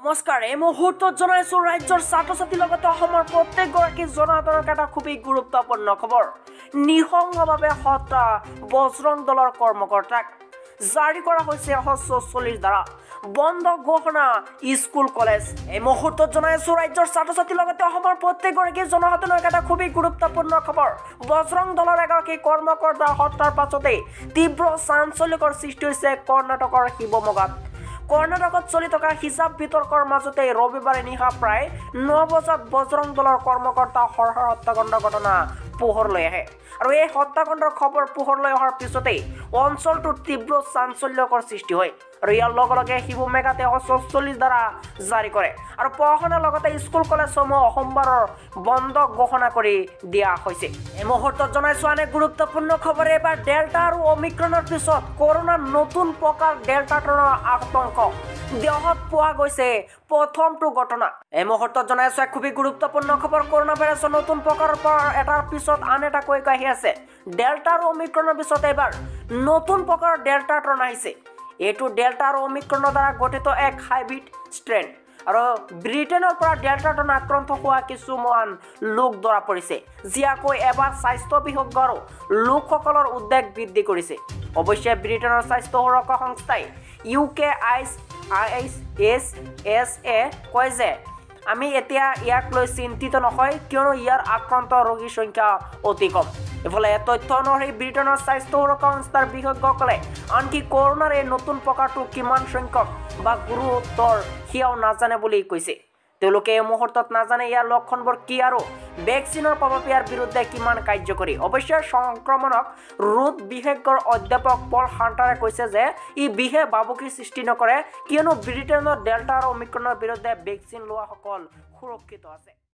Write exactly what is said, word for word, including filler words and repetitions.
নমস্কাৰ এই মুহূৰ্তত জনাইছো ৰাজ্যৰ ছাত্ৰ-ছাত্ৰীৰ লগতে অসমৰ প্ৰত্যেকগৰাকী জনসাধাৰণৰ এটা খুবেই গুৰুত্বপূৰ্ণ খবৰ নিঃসংগভাৱে হত্যা বজৰং দলৰ কৰ্মকৰ্তাক জাৰি কৰা হৈছে এশ চল্লিছ ধাৰা বন্ধ ঘোষণা স্কুল কলেজ এই মুহূৰ্তত জনাইছো ৰাজ্যৰ ছাত্ৰ-ছাত্ৰীৰ লগতে অসমৰ প্ৰত্যেকগৰাকী জনসাধাৰণৰ এটা খুবেই গুৰুত্বপূৰ্ণ খবৰ বজৰং দলৰ এগৰাকী কৰ্মকৰ্তা হত্যাৰ পাছতে তীব্ৰ চাঞ্চল্যকৰ সৃষ্টি হৈছে কৰ্ণাটকৰ শিৱমোগাত কৰ্ণাটকত চলি থকা হিজাব বিতৰ্কৰ মাজতে ৰবিবাৰে নিশা প্ৰায় ন বজাত বজৰং দলৰ কৰ্মকৰ্তা হৰহৰ হত্যাকাণ্ডৰ ঘটনা পোহৰলৈ আহে আৰু এই হত্যাকাণ্ডৰ খবৰ পোহৰলৈ অহাৰ পিছতেই অঞ্চলটোত তীব্ৰ চাঞ্চল্যকৰ সৃষ্টি হয় আৰু ইয়াৰ লগে লগে শিৱমোগাত এশ চল্লিছ ধাৰা জাৰি কৰে আৰু প্ৰশাসনৰ লগতে স্কুল কলেজসমূহ সোমবাৰৰ বন্ধ ঘোষণা কৰি দিয়া হৈছে এই মুহূৰ্তত জনাইছো আন এক গুৰুত্বপূৰ্ণ খবৰ এবাৰ ডেল্টা আৰু অমিক্ৰণৰ পিছত কৰোনাৰ নতুন প্ৰকাৰ ডেল্টাৰ আতংক দেহত পোৱা গৈছে প্ৰথমটো ঘটনা এই মুহূৰ্তত জনাইছো এক খুবেই গুৰুত্বপূৰ্ণ খবৰ কৰোনা ভাইৰাছৰ নতুন প্ৰকাৰৰ পৰা এটাৰ পিছত আন এটা কৈ আহি আছে ডেল্টা আৰু অমিক্ৰণৰ পিছত এবাৰ নতুন প্ৰকাৰৰ ডেল্টা ট্ৰন আহিছে এইটো ডেল্টা আৰু অমিক্ৰণৰ দ্বাৰা গঠিত এক হাইব্ৰিড ষ্ট্ৰেন আৰু ব্ৰিটেনৰ পৰা ডেল্টা ট্ৰন আক্ৰান্ত হোৱা কিছুমান লোক ধৰা পৰিছে যিয়াকৈ এবাৰ স্বাস্থ্য বিশেষজ্ঞ আৰু লোকসকলৰ উদ্বেগ বৃদ্ধি কৰিছে অৱশ্যে ব্ৰিটেনৰ স্বাস্থ্য সুৰক্ষা সংস্থাই U K H I S S A কয় যে আমি এতিয়া ইয়াক লৈ চিন্তিত নহয় কিয়নো ইয়াৰ আক্ৰান্ত ৰোগীৰ সংখ্যা অতি কম ইফালে তথ্য অনুসৰি ব্ৰিটেনৰ স্বাস্থ্য সুৰক্ষা সংস্থাৰ বিশেষজ্ঞসকলে আনকি কৰোনাৰ এই নতুন প্ৰকাৰটো কিমান সংখ্যক বা গুৰুতৰ সেয়াও নাজানে বুলি কৈছে তেওঁলোকে এই মুহূৰ্তত নাজানে ইয়াৰ লক্ষণবোৰ কি আৰু ভেকচিনৰ প্ৰভাৱ ইয়াৰ বিৰুদ্ধে কিমান কাৰ্যকৰী অৱশ্যে সংক্ৰমণক ৰোধ বিশেষজ্ঞৰ অধ্যাপক পল হাণ্টাৰে কৈছে যে ই বিশেষ ভাবুকিৰ সৃষ্টি নকৰে কিয়নো ব্ৰিটেনৰ ডেল্টা আৰু অমিক্ৰণৰ বিৰুদ্ধে ভেকচিন লোৱাসকল সুৰক্ষিত আছে।